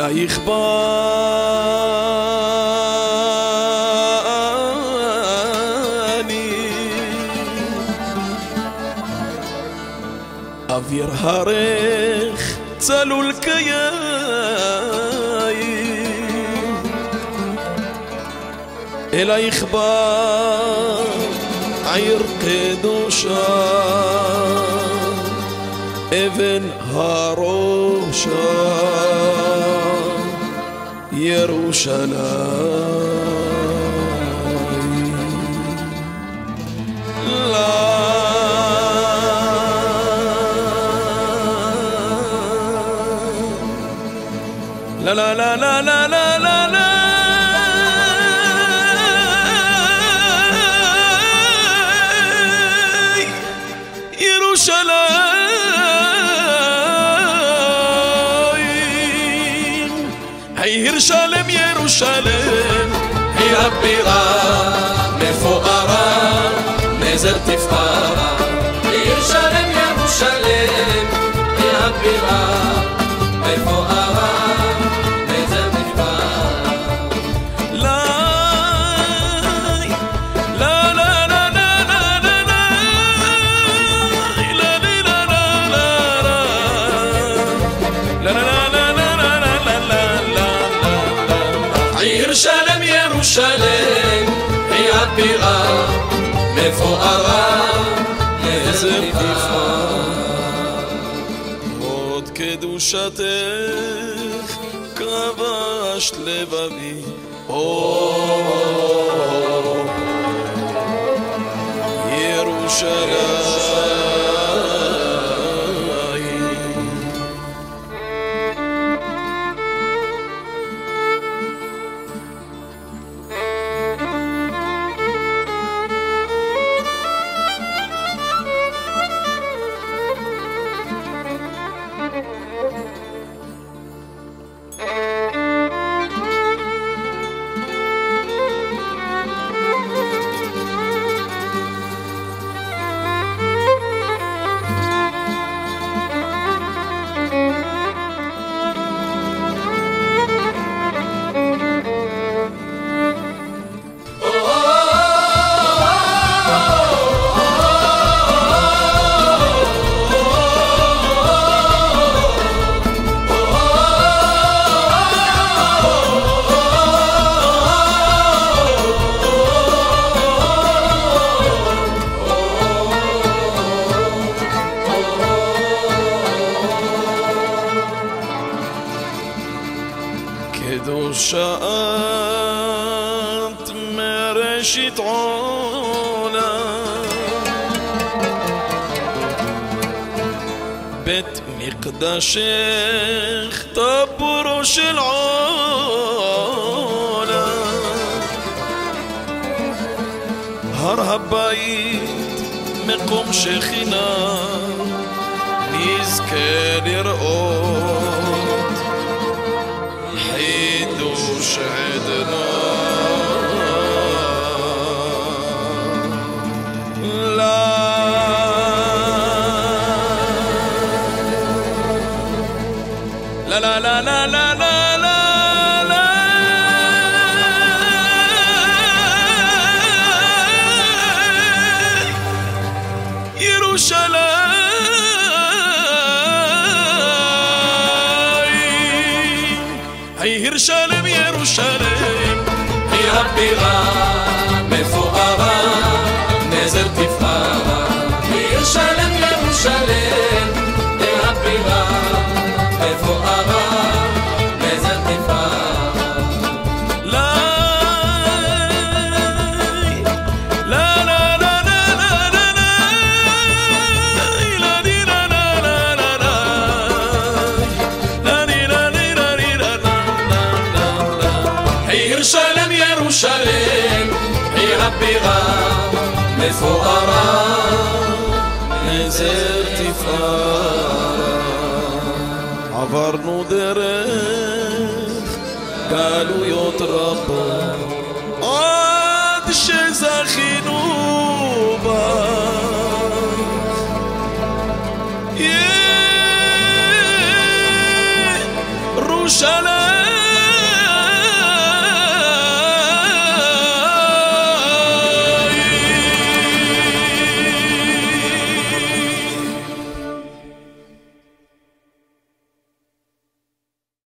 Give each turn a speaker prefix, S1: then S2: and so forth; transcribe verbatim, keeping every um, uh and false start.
S1: אלייך באני אוויר הרך צלול כיין, אלייך בעיר קדושה אבן הראשה ירושלים. לה לה לה לה לה לה לה לה ירושלים, ירושלים ירושלים,
S2: היא הבירה מפוארה נזר תפארה. ירושלים ירושלים, היא הבירה מפוארה נזר תפארה.
S1: לה לה לה לה לה לה לה לה
S2: ירושלים ירושלים, היא הבירה מפוארה נזר תפארה.
S1: עוד קדושתך כבשת לבבי, ירושלים. קדושה את מראשית עולם, בית מקדשך טבורו של עולם, הר הבית מקום שכינה נזכה לראות חידוש עדנה. לה לה לה לה לה לה לה ירושלים ירושלים,
S2: היא הבירה מפוארה נזר תפארה. ירושלים ירושלים, היא הבירה מפוארה נזר תפארה.
S1: לה לה לה לה לה לה לה
S2: ירושלים ירושלים, היא הבירה מפוארה
S1: נזר תפארה. עברנו דרך גלויות רבות עד שזכינו בה